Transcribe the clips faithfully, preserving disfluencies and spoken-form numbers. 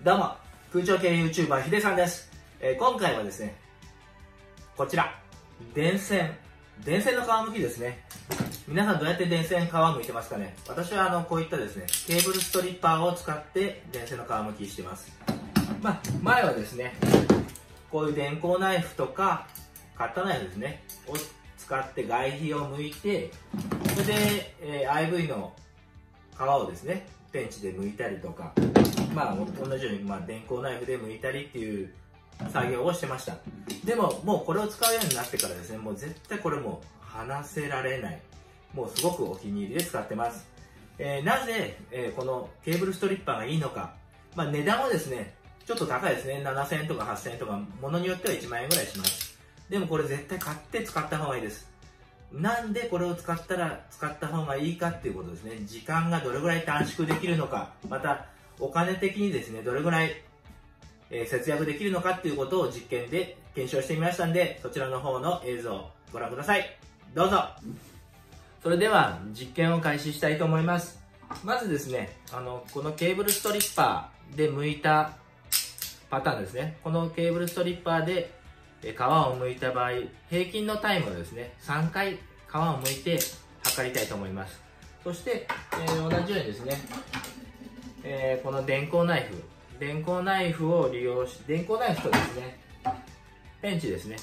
どうも、空調系 YouTuber ヒデさんです。えー、今回はですね、こちら、電線、電線の皮むきですね。皆さんどうやって電線皮むいてますかね。私はあのこういったですね、ケーブルストリッパーを使って電線の皮むきしてます。まあ、前はですね、こういう電工ナイフとか、カッターナイフですね、を使って外皮を剥いて、それで、えー、アイブイ の皮をですね、ペンチで剥いたりとか、まあ、同じように、まあ、電工ナイフで剥いたりっていう作業をしてました。でも、もうこれを使うようになってからですね、もう絶対これもう離せられない。もうすごくお気に入りで使ってます。えー、なぜ、えー、このケーブルストリッパーがいいのか。まあ、値段はですね、ちょっと高いですね。ななせんえんとかはっせんえんとか、ものによってはいちまんえんぐらいします。でもこれ絶対買って使った方がいいです。なんでこれを使ったら使った方がいいかっていうことですね。時間がどれぐらい短縮できるのか、またお金的にですね、どれぐらい、えー、節約できるのかっていうことを実験で検証してみましたんで、そちらの方の映像をご覧ください。どうぞ。それでは実験を開始したいと思います。まずですね、あのこのケーブルストリッパーで剥いたパターンですね。このケーブルストリッパーで皮を剥いた場合、平均のタイムをですね、さんかい皮を剥いて測りたいと思います。そして、えー、同じようにですね、えー、この電工ナイフ、電工ナイフを利用し、電工ナイフとですね、ペンチですね。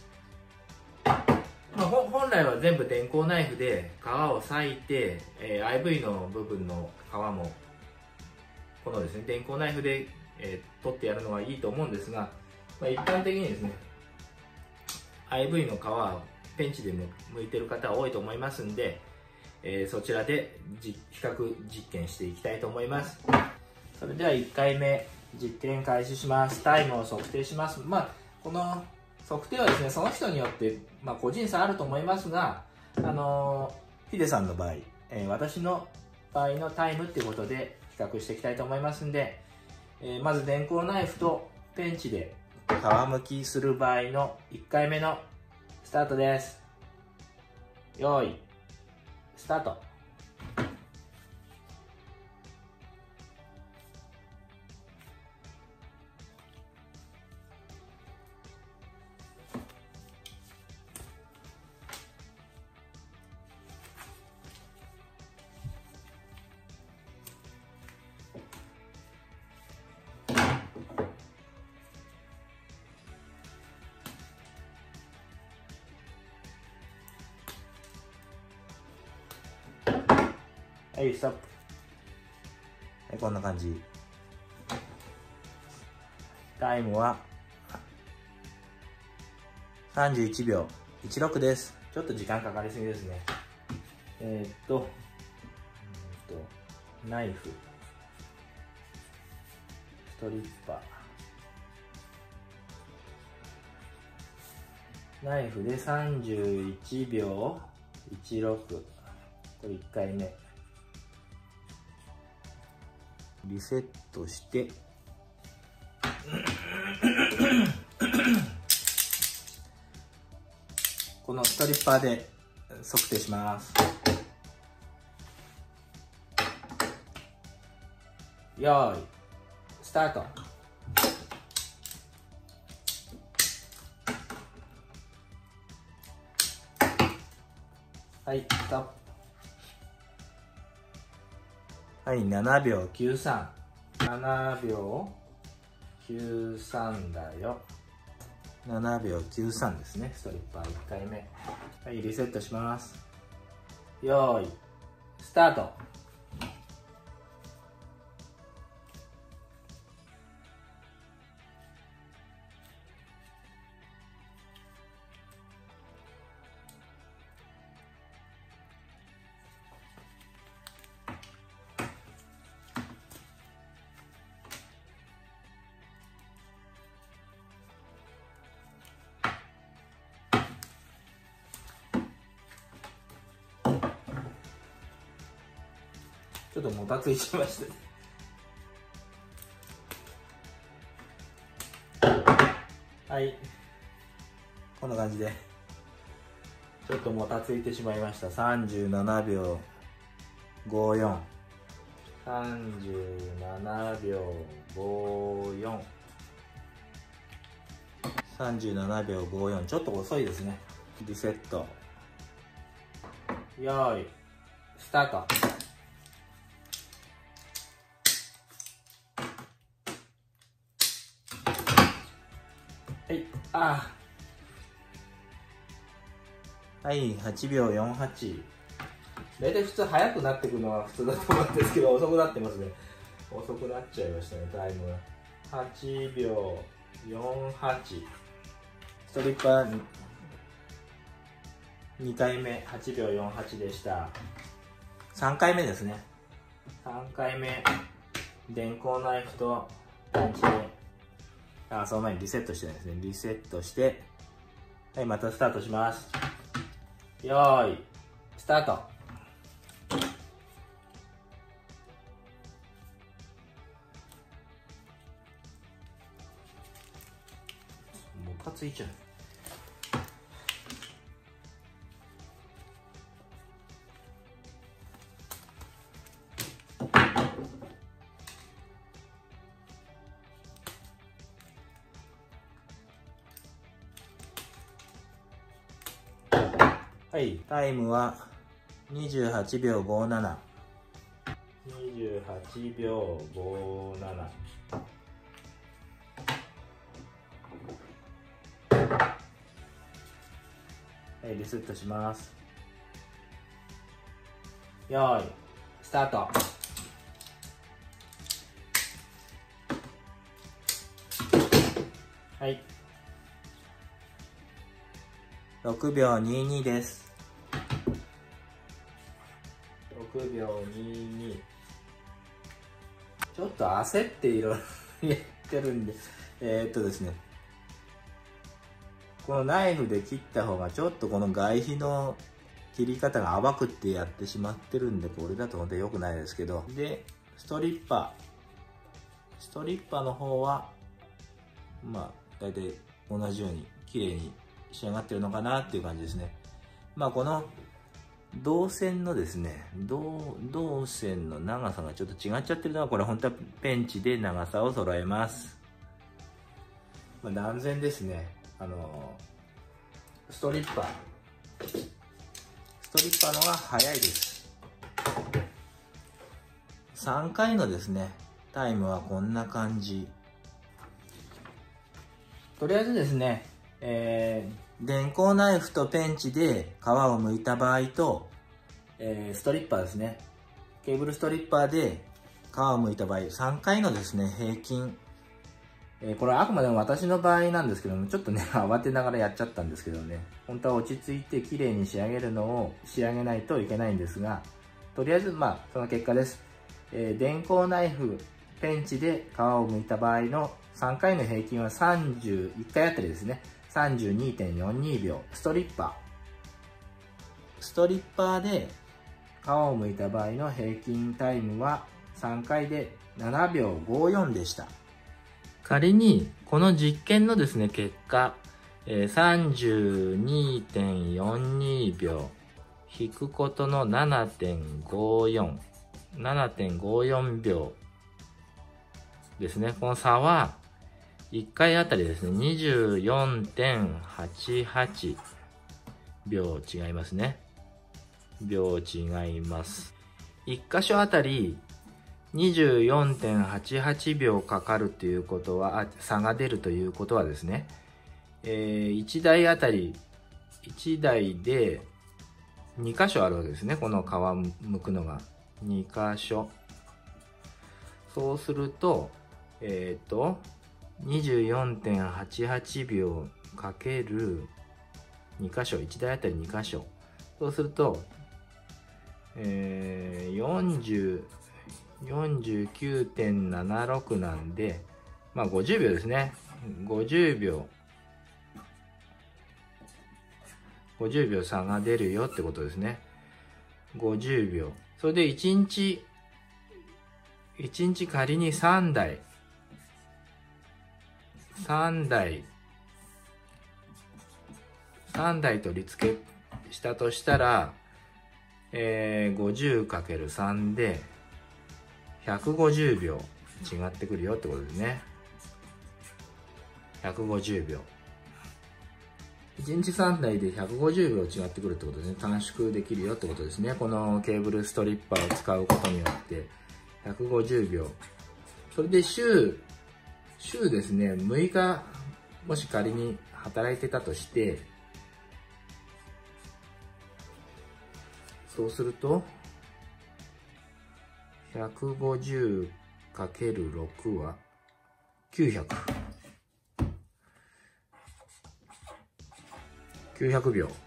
まあ、本来は全部電工ナイフで皮を裂いて、えー、アイブイ の部分の皮も、このですね、電工ナイフで、えー、取ってやるのはいいと思うんですが、まあ、一般的にですね、アイブイ の皮をペンチで剥いてる方多いと思いますんで、えー、そちらで比較実験していきたいと思います。それではいっかいめ実験開始します。タイムを測定します。まあ、この測定はですね、その人によって、まあ、個人差あると思いますが、あのー、ヒデさんの場合、えー、私の場合のタイムっていうことで比較していきたいと思いますんで、えー、まず電工ナイフとペンチで皮むきする場合のいっかいめのスタートです。よーい、スタート。はい、ストップ。はい、こんな感じ。タイムはさんじゅういちびょういちろくです。ちょっと時間かかりすぎですね。えー、っと、えー、っと、ナイフ、ストリッパー。ナイフでさんじゅういちびょういちろく。これいっかいめ。リセットしてこのストリッパーで測定します。よーい、スタート。はい、ストップ。はい、ななびょうきゅうさん。ななびょうきゅうさんだよ。ななびょうきゅうさんですね。ストリッパーいっかいめ。はい、リセットします。よーい、スタート。ちょっともたついちゃいましたね。はい、こんな感じでちょっともたついてしまいました。さんじゅうななびょうごじゅうよん、さんじゅうななびょうごじゅうよん、さんじゅうななびょうごじゅうよん、ちょっと遅いですね。リセット、よーいスタート。はい、あーはい、はちびょうよんじゅうはち。大体普通速くなってくるのが普通だと思うんですけど、遅くなってますね。遅くなっちゃいましたね、タイムが。はちびょうよんじゅうはち。ストリッパーにかいめ、はちびょうよんじゅうはちでした。さんかいめですね。さんかいめ、電光ナイフとパンチで、あ、その前にリセットしてないですね。リセットして、はい、またスタートします。よーい、スタート。もうかついちゃう。はい、タイムはにじゅうはちびょうごじゅうなな。にじゅうはちびょうごじゅうなな。はい、リセットします。よーい、スタート。はい。ろくびょうにじゅうにです。ろくびょうにじゅうに。ちょっと焦っていろいろやってるんで、えー、っとですね。このナイフで切った方がちょっとこの外皮の切り方が甘くってやってしまってるんで、これだと本当に良くないですけど。で、ストリッパー。ストリッパーの方は、まあ、大体同じように綺麗に仕上がってるのかなっていう感じですね。まあこの導線のですね、導, 導線の長さがちょっと違っちゃってるのは、これ本当はペンチで長さを揃えます。まあ、断然ですね、あのストリッパー、ストリッパーの方が早いです。さんかいのですね、タイムはこんな感じ。とりあえずですね、えー、電光ナイフとペンチで皮を剥いた場合と、えー、ストリッパーですね、ケーブルストリッパーで皮を剥いた場合、さんかいのですね、平均、えー、これはあくまでも私の場合なんですけども、ちょっとね、慌てながらやっちゃったんですけどね、本当は落ち着いて綺麗に仕上げるのを仕上げないといけないんですが、とりあえず、まあ、その結果です。えー、電光ナイフ、ペンチで皮を剥いた場合のさんかいの平均はさんじゅういっかいあたりですね、さんじゅうにてんよんにびょう。ストリッパー。ストリッパーで皮を剥いた場合の平均タイムはさんかいでななびょうごじゅうよんでした。仮にこの実験のですね、結果、えー、さんじゅうにてんよんにびょう引くことの ななてんごじゅうよん。ななてんごじゅうよんびょうですね。この差はいっかいあたりですね、にじゅうよんてんはちはちびょう違いますね。秒違います。いっ箇所あたり にじゅうよんてんはちはちびょうかかるということは、あ差が出るということはですね、えー、いちだいあたり、いちだいでに箇所あるわけですね。この皮剥くのが。に箇所。そうすると、えっと、にじゅうよんてんはちはちびょうかけるに箇所、いちだいあたりに箇所。そうすると、えー、よんじゅう、よんじゅうきゅうてんななろく なんで、まあごじゅうびょうですね。ごじゅうびょう。ごじゅうびょう差が出るよってことですね。ごじゅうびょう。それでいちにち、いちにち仮にさんだい。さんだい。さんだい取り付けしたとしたら、えー、ごじゅうかけるさん でひゃくごじゅうびょう違ってくるよってことですね。 ひゃくごじゅうびょう。いちにちさんだいでひゃくごじゅうびょう違ってくるってことですね。短縮できるよってことですね。このケーブルストリッパーを使うことによってひゃくごじゅうびょう。それで週、週ですね、むいか、もし仮に働いてたとして、そうすると、ひゃくごじゅうかけるろく はきゅうひゃく。きゅうひゃくびょ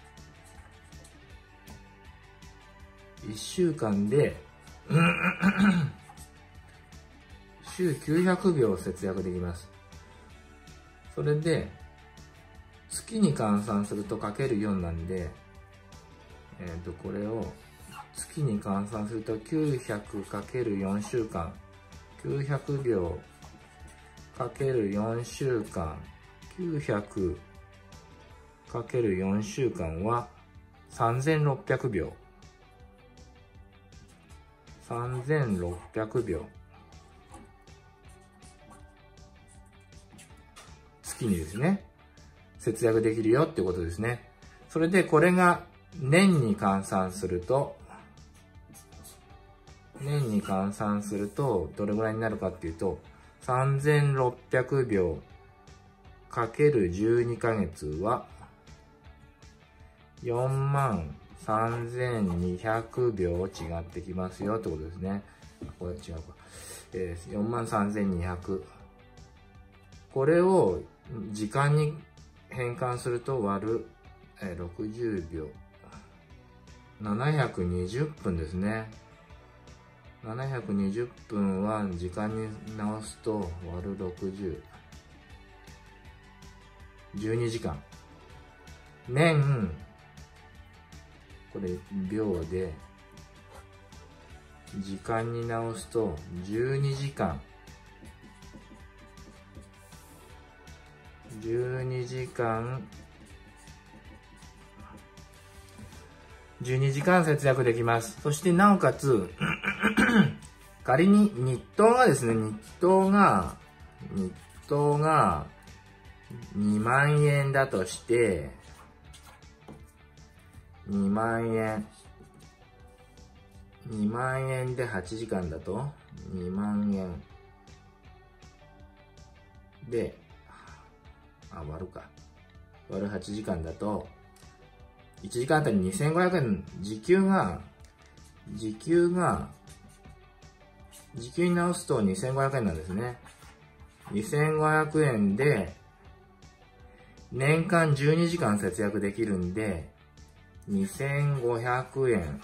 う。いっしゅうかんで、週きゅうひゃくびょう節約できます。それで、月に換算するとかけるよんなんで、えっと、これを月に換算するときゅうひゃくかけるよんしゅうかん。きゅうひゃくびょうかけるよんしゅうかん。きゅうひゃくかけるよんしゅうかんはさんぜんろっぴゃくびょう。さんぜんろっぴゃくびょう。月にですね、節約できるよってことですね。それでこれが年に換算すると、年に換算するとどれぐらいになるかっていうと、さんぜんろっぴゃくびょうかけるじゅうにかげつはよんまんさんぜんにひゃくびょう違ってきますよってことですね。これ違うか。えー、よんまんさんぜんにひゃく。これを時間に変換すると割る、えー、ろくじゅうびょう。ななひゃくにじゅっぷんですね。ななひゃくにじゅっぷんは時間に直すと割るろくじゅう。じゅうにじかん。年、これ秒で、時間に直すとじゅうにじかん。じゅうにじかん、じゅうにじかん節約できます。そしてなおかつ、仮に日当がですね、日当が、日当がにまんえんだとして、にまんえん。にまんえんではちじかんだと、にまんえん。で、あ、割るか。割るはちじかんだと、いちじかんあたりにせんごひゃくえん、時給が、時給が、時給に直すとにせんごひゃくえんなんですね。にせんごひゃくえんで、年間じゅうにじかん節約できるんで、にせんごひゃくえん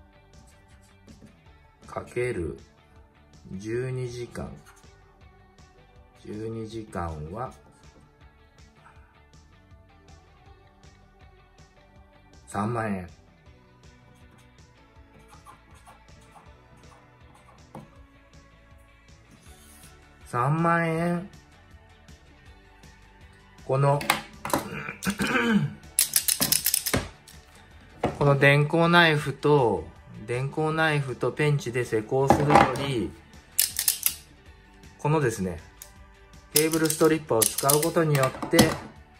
かけるじゅうにじかん。じゅうにじかんは、さんまんえん。さんまんえん。この、この電工ナイフと、電工ナイフとペンチで施工するより、このですね、ケーブルストリッパーを使うことによって、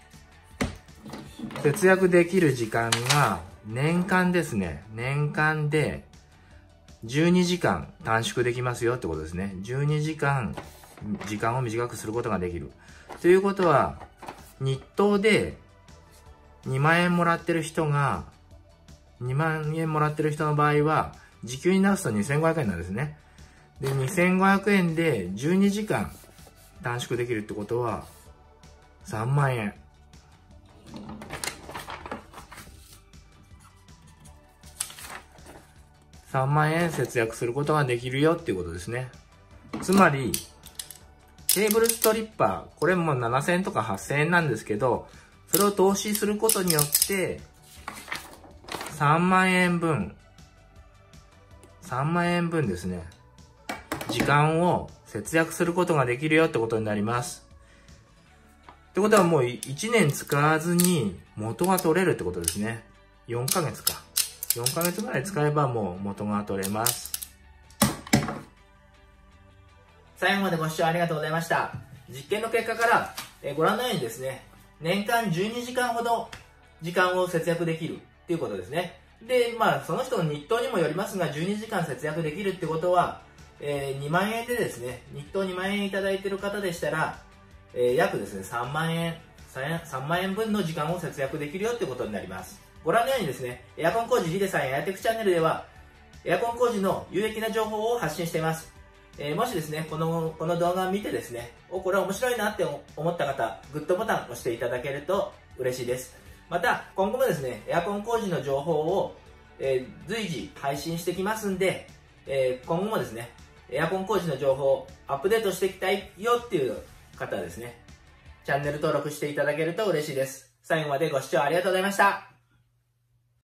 節約できる時間が年間ですね。年間でじゅうにじかん短縮できますよってことですね。じゅうにじかん時間を短くすることができる。ということは、日当でにまんえんもらってる人が、にまんえんもらってる人の場合は、時給に直すとにせんごひゃくえんなんですね。で、にせんごひゃくえんでじゅうにじかん短縮できるってことは、さんまんえん。さんまんえん節約することができるよっていうことですね。つまり、ケーブルストリッパー、これもななせんえんとかはっせんえんなんですけど、それを投資することによって、さんまんえんぶん、さんまんえんぶんですね。時間を節約することができるよってことになります。ってことはもういちねん使わずに元が取れるってことですね。よんかげつか。よんかげつぐらい使えばもう元が取れます。最後までご視聴ありがとうございました。実験の結果からえー、ご覧のようにですね、年間じゅうにじかんほど時間を節約できるっていうことですね。で、まあ、その人の日当にもよりますが、じゅうにじかん節約できるってことは、えー、にまんえんでですね、日当にまんえんいただいている方でしたら、えー、約ですね、さんまんえん、さんまんえんぶんの時間を節約できるよってことになります。ご覧のようにですね、エアコン工事ヒデさんエアテクチャンネルでは、エアコン工事の有益な情報を発信しています。えー、もしですね、この、この動画を見てですね、お、これ面白いなって思った方、グッドボタンを押していただけると嬉しいです。また、今後もですね、エアコン工事の情報を、えー、随時配信してきますんで、えー、今後もですね、エアコン工事の情報をアップデートしていきたいよっていう方はですね、チャンネル登録していただけると嬉しいです。最後までご視聴ありがとうございました。